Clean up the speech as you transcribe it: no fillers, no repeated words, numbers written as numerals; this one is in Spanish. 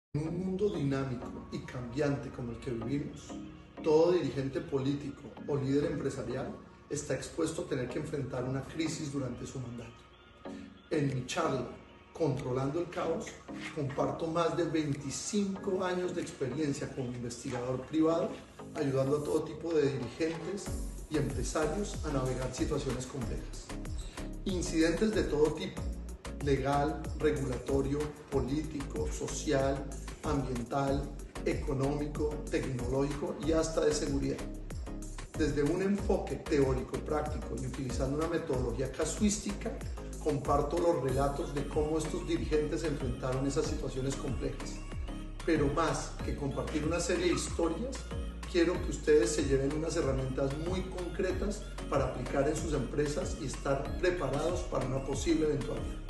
En un mundo dinámico y cambiante como el que vivimos, todo dirigente político o líder empresarial está expuesto a tener que enfrentar una crisis durante su mandato. En mi charla, Controlando el Caos, comparto más de 25 años de experiencia como investigador privado, ayudando a todo tipo de dirigentes y empresarios a navegar situaciones complejas. Incidentes de todo tipo: legal, regulatorio, político, social, ambiental, económico, tecnológico y hasta de seguridad. Desde un enfoque teórico, práctico y utilizando una metodología casuística, comparto los relatos de cómo estos dirigentes enfrentaron esas situaciones complejas. Pero más que compartir una serie de historias, quiero que ustedes se lleven unas herramientas muy concretas para aplicar en sus empresas y estar preparados para una posible eventualidad.